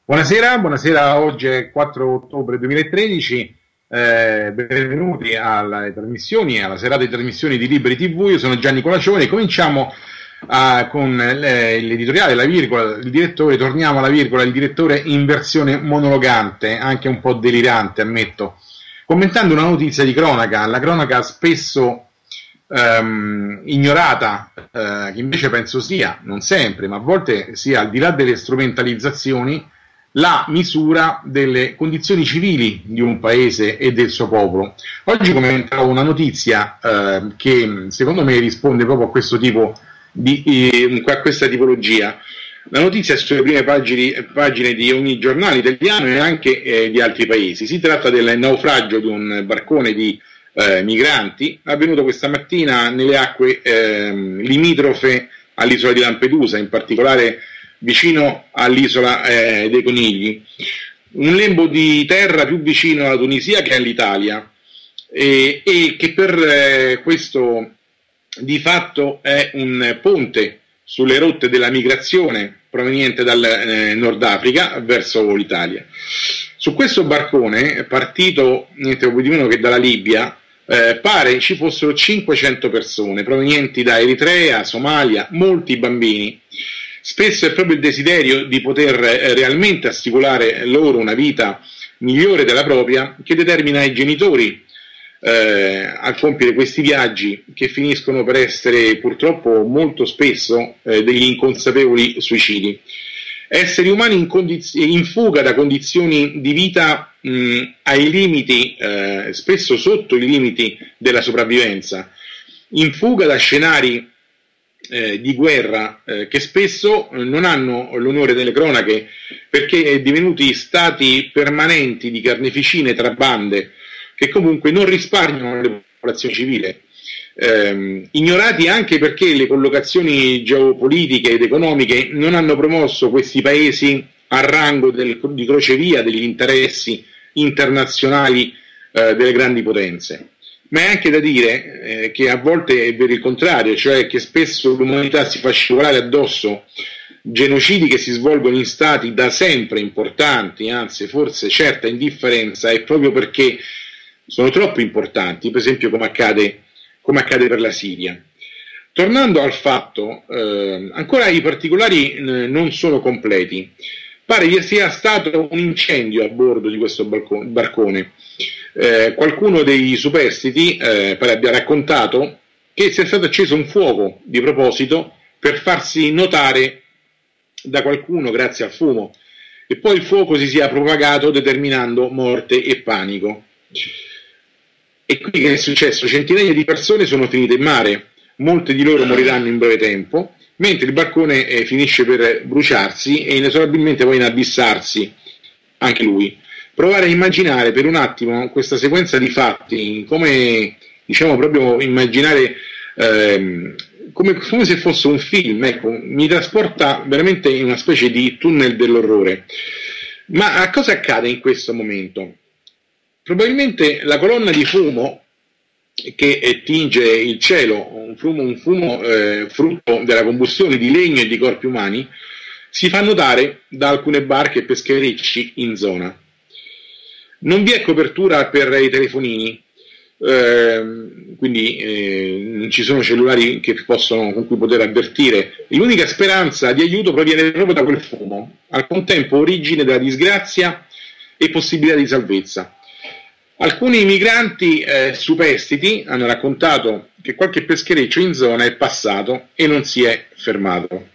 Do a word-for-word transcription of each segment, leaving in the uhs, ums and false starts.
Buonasera, buonasera, oggi è quattro ottobre duemilatredici, eh, benvenuti alle trasmissioni, alla serata di trasmissioni di Liberi ti vu. Io sono Gianni Colacione e cominciamo uh, con le, l'editoriale, la virgola, il direttore, torniamo alla virgola, il direttore in versione monologante, anche un po' delirante ammetto, commentando una notizia di cronaca, la cronaca spesso um, ignorata, uh, che invece penso sia, non sempre, ma a volte sia al di là delle strumentalizzazioni, la misura delle condizioni civili di un paese e del suo popolo. Oggi commentavo una notizia eh, che secondo me risponde proprio a questo tipo di eh, a questa tipologia. La notizia è sulle prime pagine, pagine di ogni giornale italiano e anche eh, di altri paesi. Si tratta del naufragio di un barcone di eh, migranti avvenuto questa mattina nelle acque eh, limitrofe all'isola di Lampedusa, in particolare vicino all'isola eh, dei Conigli, un lembo di terra più vicino alla Tunisia che all'Italia, e, e che per eh, questo di fatto è un ponte sulle rotte della migrazione proveniente dal eh, Nord Africa verso l'Italia. Su questo barcone, partito niente di meno che dalla Libia, eh, pare ci fossero cinquecento persone provenienti da Eritrea, Somalia, molti bambini. Spesso è proprio il desiderio di poter eh, realmente assicurare loro una vita migliore della propria che determina i genitori eh, a compiere questi viaggi, che finiscono per essere purtroppo molto spesso eh, degli inconsapevoli suicidi. Esseri umani in, condiz- in fuga da condizioni di vita mh, ai limiti, eh, spesso sotto i limiti della sopravvivenza, in fuga da scenari Eh, di guerra eh, che spesso eh, non hanno l'onore delle cronache, perché divenuti stati permanenti di carneficine tra bande che comunque non risparmiano la popolazione civile, eh, ignorati anche perché le collocazioni geopolitiche ed economiche non hanno promosso questi paesi al rango del, di crocevia degli interessi internazionali eh, delle grandi potenze. Ma è anche da dire eh, che a volte è vero il contrario, cioè che spesso l'umanità si fa scivolare addosso genocidi che si svolgono in stati da sempre importanti, anzi forse certa indifferenza, è proprio perché sono troppo importanti, per esempio come accade, come accade per la Siria. Tornando al fatto, eh, ancora i particolari eh, non sono completi. Pare vi sia stato un incendio a bordo di questo barcone. Eh, qualcuno dei superstiti eh, pare abbia raccontato che sia stato acceso un fuoco di proposito per farsi notare da qualcuno grazie al fumo, e poi il fuoco si sia propagato determinando morte e panico. E qui che è successo? Centinaia di persone sono finite in mare, molte di loro moriranno in breve tempo, mentre il barcone eh, finisce per bruciarsi e inesorabilmente poi inabissarsi anche lui. Provare a immaginare per un attimo questa sequenza di fatti, come diciamo proprio immaginare ehm, come, come se fosse un film, ecco, mi trasporta veramente in una specie di tunnel dell'orrore. Ma a cosa accade in questo momento? Probabilmente la colonna di fumo che tinge il cielo, un fumo, un fumo eh, frutto della combustione di legno e di corpi umani, si fa notare da alcune barche e pescherecci in zona. Non vi è copertura per i telefonini, eh, quindi eh, non ci sono cellulari che possono, con cui poter avvertire. L'unica speranza di aiuto proviene proprio da quel fumo, al contempo origine della disgrazia e possibilità di salvezza. Alcuni migranti eh, superstiti hanno raccontato che qualche peschereccio in zona è passato e non si è fermato.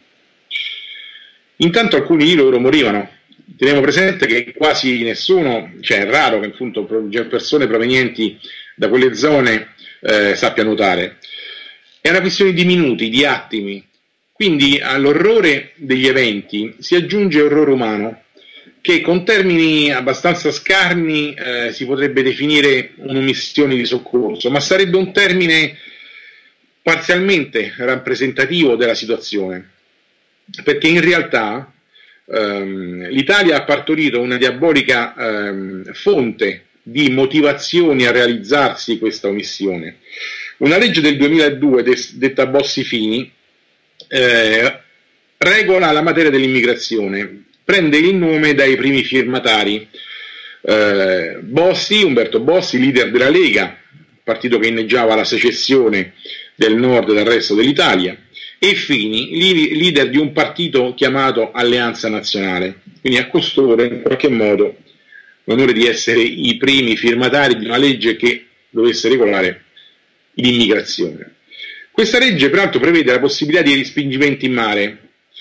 Intanto alcuni di loro morivano. Teniamo presente che quasi nessuno, cioè è raro che appunto persone provenienti da quelle zone eh, sappiano nuotare. È una questione di minuti, di attimi. Quindi all'orrore degli eventi si aggiunge orrore umano, che con termini abbastanza scarni eh, si potrebbe definire un'omissione di soccorso, ma sarebbe un termine parzialmente rappresentativo della situazione, perché in realtà ehm, l'Italia ha partorito una diabolica ehm, fonte di motivazioni a realizzarsi questa omissione. Una legge del duemiladue, des, detta Bossi-Fini, eh, regola la materia dell'immigrazione, prende il nome dai primi firmatari. Eh, Bossi, Umberto Bossi, leader della Lega, partito che inneggiava la secessione del nord dal resto dell'Italia, e Fini, leader di un partito chiamato Alleanza Nazionale. Quindi a costoro in qualche modo l'onore di essere i primi firmatari di una legge che dovesse regolare l'immigrazione. Questa legge peraltro prevede la possibilità di respingimenti in mare,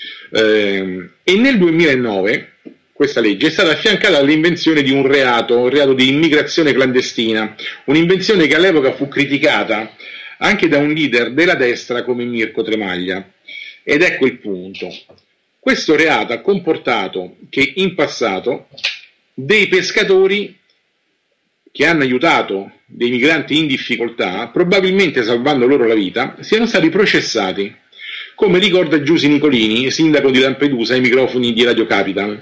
eh, e nel duemilanove questa legge è stata affiancata all'invenzione di un reato, un reato di immigrazione clandestina, un'invenzione che all'epoca fu criticata anche da un leader della destra come Mirko Tremaglia. Ed ecco il punto. Questo reato ha comportato che in passato dei pescatori che hanno aiutato dei migranti in difficoltà, probabilmente salvando loro la vita, siano stati processati, come ricorda Giusy Nicolini, sindaco di Lampedusa, ai microfoni di Radio Capital.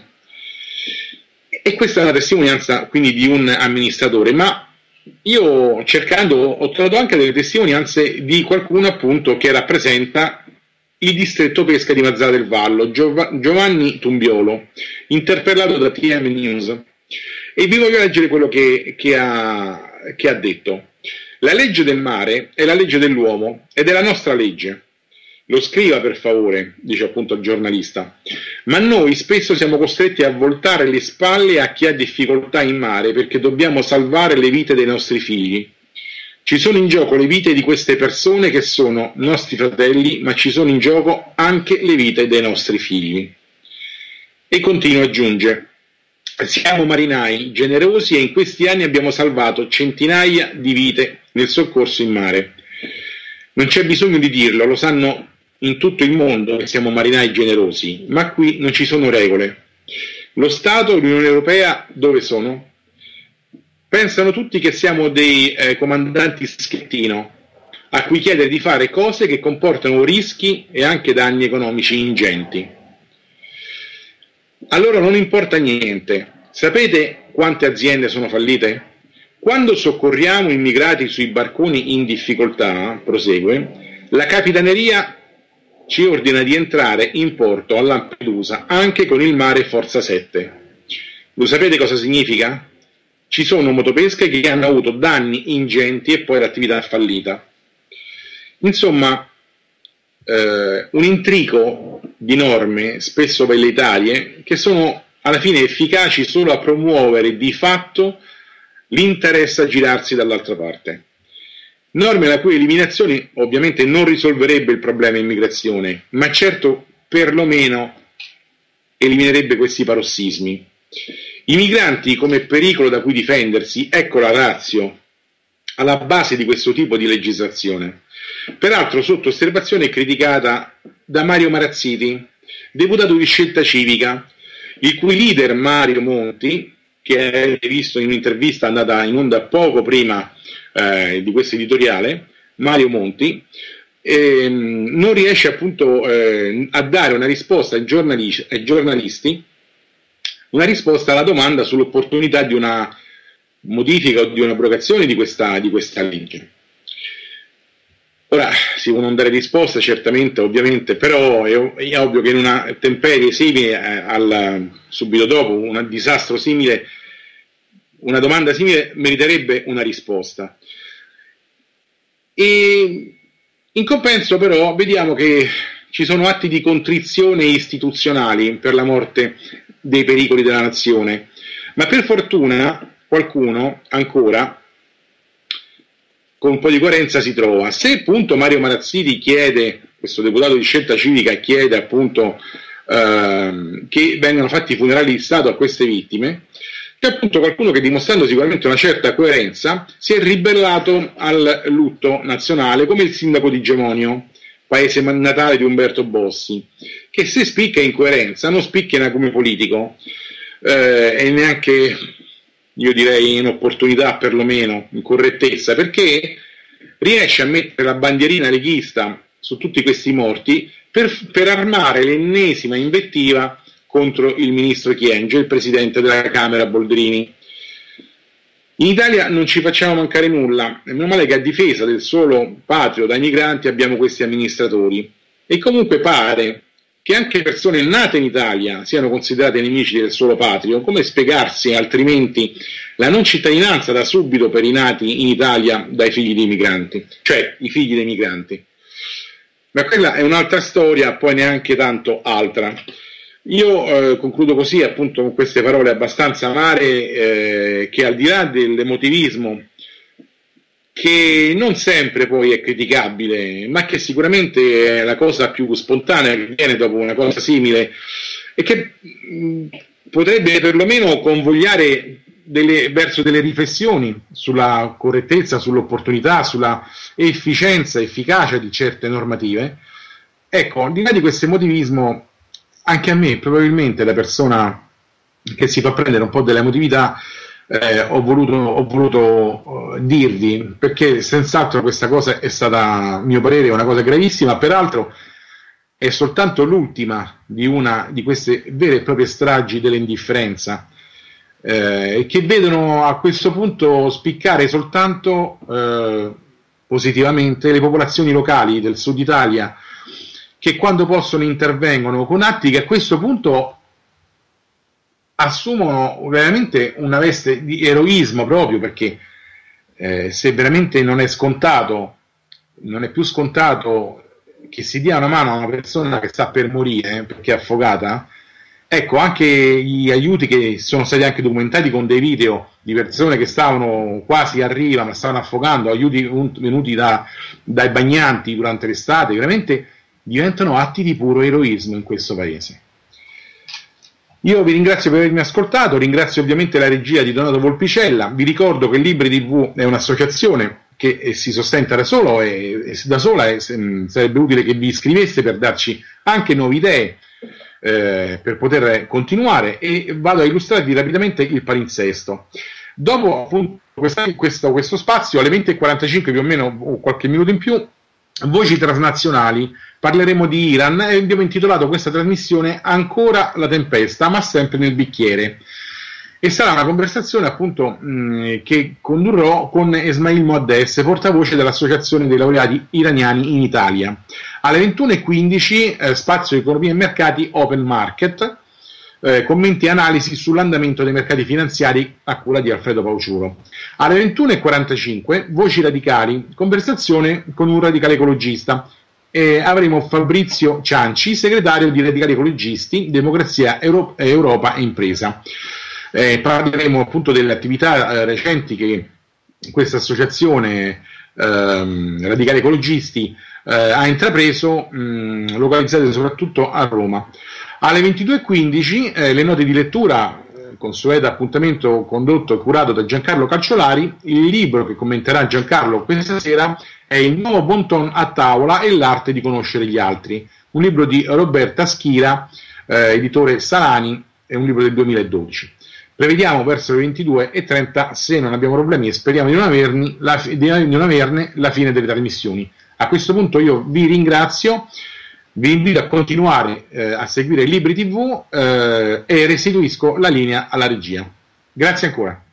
E questa è una testimonianza quindi di un amministratore, ma io cercando ho trovato anche delle testimonianze di qualcuno appunto che rappresenta il distretto pesca di Mazara del Vallo, Giov- Giovanni Tumbiolo, interpellato da T M News. E vi voglio leggere quello che, che, ha, che ha detto. La legge del mare è la legge dell'uomo ed è la nostra legge. Lo scriva per favore, dice appunto il giornalista. Ma noi spesso siamo costretti a voltare le spalle a chi ha difficoltà in mare perché dobbiamo salvare le vite dei nostri figli. Ci sono in gioco le vite di queste persone che sono nostri fratelli, ma ci sono in gioco anche le vite dei nostri figli. E continua, aggiunge. Siamo marinai generosi e in questi anni abbiamo salvato centinaia di vite nel soccorso in mare. Non c'è bisogno di dirlo, lo sanno in tutto il mondo che siamo marinai generosi, ma qui non ci sono regole. Lo Stato e l'Unione Europea dove sono? Pensano tutti che siamo dei eh, comandanti schettino, a cui chiedere di fare cose che comportano rischi e anche danni economici ingenti. Allora non importa niente. Sapete quante aziende sono fallite? Quando soccorriamo immigrati sui barconi in difficoltà, prosegue, la Capitaneria ci ordina di entrare in porto a Lampedusa anche con il mare Forza sette. Lo sapete cosa significa? Ci sono motopesche che hanno avuto danni ingenti e poi l'attività è fallita. Insomma, eh, un intrico di norme, spesso velleitarie, che sono alla fine efficaci solo a promuovere di fatto l'interesse a girarsi dall'altra parte. Norme la cui eliminazione ovviamente non risolverebbe il problema immigrazione, ma certo perlomeno eliminerebbe questi parossismi. I migranti come pericolo da cui difendersi, ecco la ratio alla base di questo tipo di legislazione. Peraltro sotto osservazione è criticata da Mario Marazziti, deputato di Scelta Civica, il cui leader Mario Monti, che avete visto in un'intervista andata in onda poco prima eh, di questo editoriale, Mario Monti, eh, non riesce appunto eh, a dare una risposta ai, giornalisti, ai giornalisti, una risposta alla domanda sull'opportunità di una modifica o di un'abrogazione di questa, di questa legge. Ora, si può non dare risposta, certamente, ovviamente, però è, è ovvio che in una temperie simile, eh, al, subito dopo, un disastro simile, una domanda simile meriterebbe una risposta. E in compenso, però, vediamo che ci sono atti di contrizione istituzionali per la morte dei pericoli della nazione, ma per fortuna qualcuno ancora con un po' di coerenza si trova. Se appunto Mario Marazziti chiede, questo deputato di Scelta Civica chiede appunto ehm, che vengano fatti i funerali di Stato a queste vittime, c'è appunto qualcuno che, dimostrando sicuramente una certa coerenza, si è ribellato al lutto nazionale, come il sindaco di Gemonio, paese natale di Umberto Bossi, che se spicca in coerenza non spicchia come politico eh, e neanche, io direi, in opportunità, perlomeno in correttezza, perché riesce a mettere la bandierina leghista su tutti questi morti per, per armare l'ennesima invettiva contro il ministro Kyenge, il presidente della Camera Boldrini. In Italia non ci facciamo mancare nulla, e meno male che a difesa del solo patrio dai migranti abbiamo questi amministratori. E comunque pare che anche persone nate in Italia siano considerate nemici del suolo patrio, come spiegarsi altrimenti la non cittadinanza da subito per i nati in Italia dai figli dei migranti, cioè i figli dei migranti? Ma quella è un'altra storia, poi neanche tanto altra. Io eh, concludo così, appunto, con queste parole abbastanza amare, eh, che al di là dell'emotivismo, che non sempre poi è criticabile, ma che sicuramente è la cosa più spontanea che viene dopo una cosa simile, e che mh, potrebbe perlomeno convogliare delle, verso delle riflessioni sulla correttezza, sull'opportunità, sulla efficienza, efficacia di certe normative. Ecco, al di là di questo emotivismo, anche a me, probabilmente, da persona che si fa prendere un po' dell'emotività, eh, ho voluto, ho voluto uh, dirvi, perché senz'altro questa cosa è stata, a mio parere, una cosa gravissima. Peraltro è soltanto l'ultima di una di queste vere e proprie stragi dell'indifferenza, eh, che vedono a questo punto spiccare soltanto eh, positivamente le popolazioni locali del sud Italia, che quando possono intervengono con atti che a questo punto assumono veramente una veste di eroismo, proprio perché eh, se veramente non è scontato, non è più scontato che si dia una mano a una persona che sta per morire perché è affogata, ecco, anche gli aiuti che sono stati anche documentati con dei video di persone che stavano quasi a riva ma stavano affogando, aiuti venuti da, dai bagnanti durante l'estate, veramente diventano atti di puro eroismo in questo paese. Io vi ringrazio per avermi ascoltato, ringrazio ovviamente la regia di Donato Volpicella, vi ricordo che Libri tivù è un'associazione che eh, si sostenta da, solo e, e da sola, e se, sarebbe utile che vi iscriveste per darci anche nuove idee, eh, per poter continuare, e vado a illustrarvi rapidamente il palinsesto. Dopo appunto questo, questo, questo spazio, alle venti e quarantacinque più o meno, o qualche minuto in più, Voci transnazionali, parleremo di Iran e abbiamo intitolato questa trasmissione Ancora la tempesta, ma sempre nel bicchiere. E sarà una conversazione appunto mh, che condurrò con Esmail Moaddes, portavoce dell'Associazione dei Laureati Iraniani in Italia. Alle ventuno e quindici eh, spazio Economia e Mercati Open Market, eh, commenti e analisi sull'andamento dei mercati finanziari a cura di Alfredo Pauciuro. Alle ventuno e quarantacinque Voci Radicali, conversazione con un radicale ecologista. E avremo Fabrizio Cianci, segretario di Radicali Ecologisti, Democrazia, Euro- Europa e Impresa. Eh, parleremo appunto delle attività eh, recenti che questa associazione ehm, Radicali Ecologisti eh, ha intrapreso, mh, localizzate soprattutto a Roma. Alle ventidue e quindici eh, le note di lettura, eh, consueto appuntamento condotto e curato da Giancarlo Calciolari. Il libro che commenterà Giancarlo questa sera è Il nuovo bon ton a tavola e l'arte di conoscere gli altri, un libro di Roberta Schira, eh, editore Salani, è un libro del duemiladodici. Prevediamo verso le ventidue e trenta, se non abbiamo problemi, e speriamo di non, averni, la, di non averne, la fine delle trasmissioni. A questo punto io vi ringrazio, vi invito a continuare eh, a seguire Libri tivù eh, e restituisco la linea alla regia. Grazie ancora.